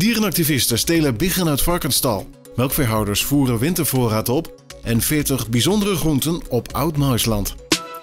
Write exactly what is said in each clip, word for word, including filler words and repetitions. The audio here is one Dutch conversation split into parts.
Dierenactivisten stelen biggen uit varkensstal. Melkveehouders voeren wintervoorraad op en veertig bijzondere groenten op Oud-Maisland.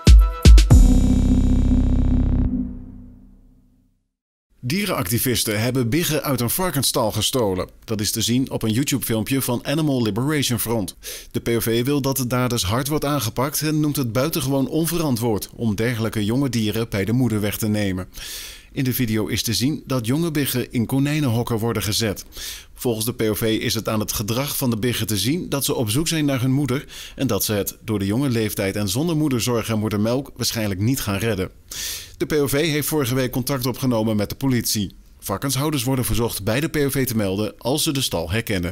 Dierenactivisten hebben biggen uit een varkensstal gestolen. Dat is te zien op een YouTube-filmpje van Animal Liberation Front. De P O V wil dat de daders hard wordt aangepakt en noemt het buitengewoon onverantwoord om dergelijke jonge dieren bij de moeder weg te nemen. In de video is te zien dat jonge biggen in konijnenhokken worden gezet. Volgens de P O V is het aan het gedrag van de biggen te zien dat ze op zoek zijn naar hun moeder en dat ze het door de jonge leeftijd en zonder moederzorg en moedermelk waarschijnlijk niet gaan redden. De P O V heeft vorige week contact opgenomen met de politie. Varkenshouders worden verzocht bij de P O V te melden als ze de stal herkennen.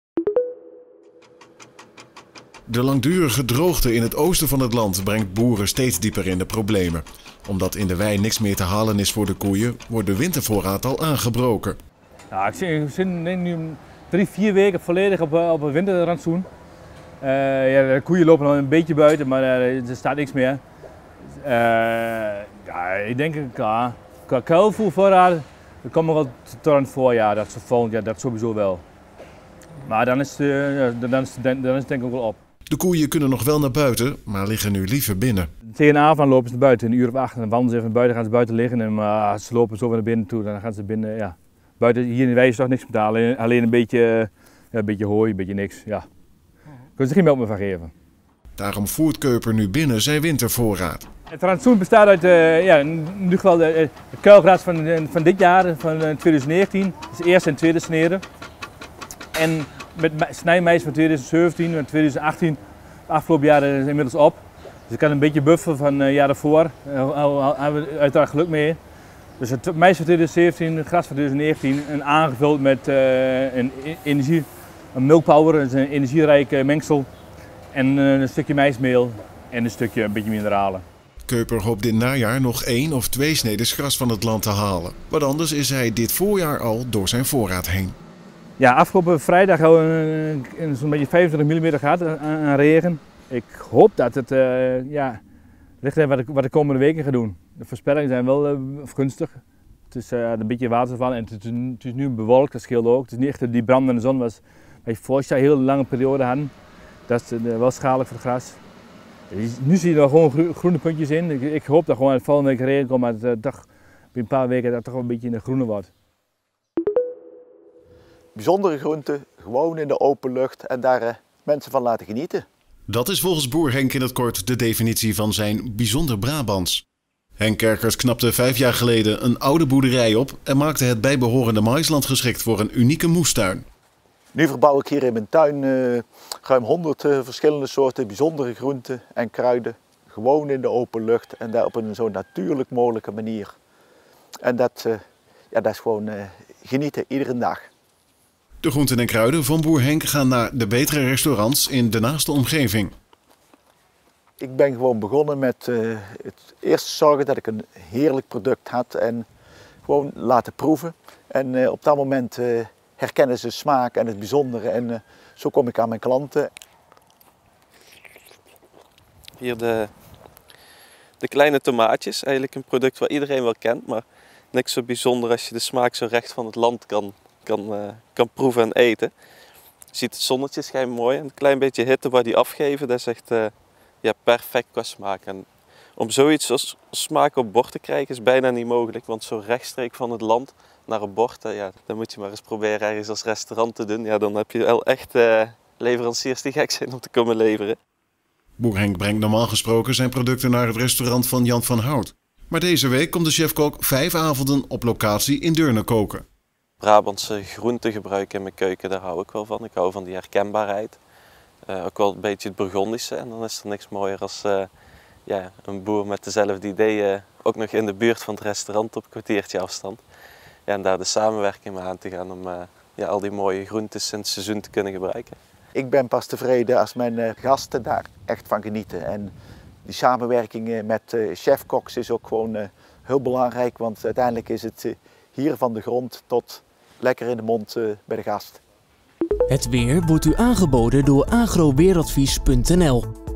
De langdurige droogte in het oosten van het land brengt boeren steeds dieper in de problemen. Omdat in de wei niks meer te halen is voor de koeien, wordt de wintervoorraad al aangebroken. Ja, ik zit nu drie, vier weken volledig op, op een winterrantsoen. Uh, ja, de koeien lopen nog een beetje buiten, maar uh, er staat niks meer. Uh, ja, ik denk ja, qua kuilvoervoorraad, dat komt nog wel tot aan het voorjaar, dat is volgend jaar, dat sowieso wel. Maar dan is, uh, dan, is, dan is het denk ik ook wel op. De koeien kunnen nog wel naar buiten, maar liggen nu liever binnen. Tegen de avond lopen ze naar buiten, een uur of acht, en dan wandelen ze even buiten, gaan ze buiten liggen. En uh, ze lopen zo weer naar binnen toe, dan gaan ze binnen, ja. Buiten, hier in de wei is toch niks met halen, alleen een beetje, ja, een beetje hooi, een beetje niks, ja. Kunnen ze geen melk meer van geven. Daarom voert Keuper nu binnen zijn wintervoorraad. Het rantsoen bestaat uit, uh, ja, nu geval de, de kuilgras van, van dit jaar, van twintig negentien. Dat is de eerste en tweede snede. En met snijmais van twintig zeventien en twintig achttien, het afgelopen jaar is inmiddels op. Dus ik kan een beetje bufferen van uh, jaren voor, daar hebben we uiteraard geluk mee. Dus het mais van twintig zeventien, het gras van twintig negentien en aangevuld met uh, een energie, een milkpower, dat is een energierijk uh, mengsel. En uh, een stukje maismeel en een stukje een beetje mineralen. Keuper hoopt dit najaar nog één of twee snedes gras van het land te halen. Want anders is hij dit voorjaar al door zijn voorraad heen. Ja, afgelopen vrijdag hadden we zo'n beetje vijfentwintig millimeter gehad aan regen. Ik hoop dat het uh, ja, ligt aan wat ik, wat de komende weken ga doen. De voorspellingen zijn wel uh, gunstig. Het is uh, een beetje waterval en het is, het is nu bewolkt, dat scheelt ook. Het is niet echt die brandende zon was waar je vorig jaar een hele lange periode hadden. Dat is uh, wel schadelijk voor het gras. Nu zie je er gewoon groene puntjes in. Ik, ik hoop dat gewoon het volgende week regen komt, maar het, uh, toch, binnen een paar weken dat het toch wel een beetje in de groene wordt. Bijzondere groenten, gewoon in de open lucht en daar uh, mensen van laten genieten. Dat is volgens boer Henk in het kort de definitie van zijn bijzonder Brabants. Henk Kerkers knapte vijf jaar geleden een oude boerderij op en maakte het bijbehorende maisland geschikt voor een unieke moestuin. Nu verbouw ik hier in mijn tuin uh, ruim honderd uh, verschillende soorten bijzondere groenten en kruiden. Gewoon in de open lucht en daar op een zo natuurlijk mogelijke manier. En dat, uh, ja, dat is gewoon uh, genieten, iedere dag. De groenten en kruiden van boer Henk gaan naar de betere restaurants in de naaste omgeving. Ik ben gewoon begonnen met uh, het eerst zorgen dat ik een heerlijk product had en gewoon laten proeven. En uh, op dat moment uh, herkennen ze smaak en het bijzondere en uh, zo kom ik aan mijn klanten. Hier de, de kleine tomaatjes, eigenlijk een product wat iedereen wel kent, maar niks zo bijzonder als je de smaak zo recht van het land kan, kan, uh, kan proeven en eten. Je ziet het zonnetje schijnt mooi en een klein beetje hitte waar die afgeven, dat is echt uh, ja, perfect qua smaak. En om zoiets als smaak op bord te krijgen is bijna niet mogelijk, want zo rechtstreeks van het land naar een bord, uh, ja, dan moet je maar eens proberen ergens als restaurant te doen. Ja, dan heb je wel echt uh, leveranciers die gek zijn om te komen leveren. Boer Henk brengt normaal gesproken zijn producten naar het restaurant van Jan van Hout. Maar deze week komt de chefkok vijf avonden op locatie in Deurne koken. Brabantse groenten gebruiken in mijn keuken, daar hou ik wel van. Ik hou van die herkenbaarheid. Uh, ook wel een beetje het Burgondische. En dan is er niks mooier als uh, ja, een boer met dezelfde ideeën, ook nog in de buurt van het restaurant op een kwartiertje afstand. Ja, en daar de samenwerking mee aan te gaan om uh, ja, al die mooie groentes in het seizoen te kunnen gebruiken. Ik ben pas tevreden als mijn uh, gasten daar echt van genieten. En die samenwerking met uh, chefkoks is ook gewoon uh, heel belangrijk, want uiteindelijk is het uh, hier van de grond tot lekker in de mond uh, bij de gast. Het weer wordt u aangeboden door agroweeradvies punt n l.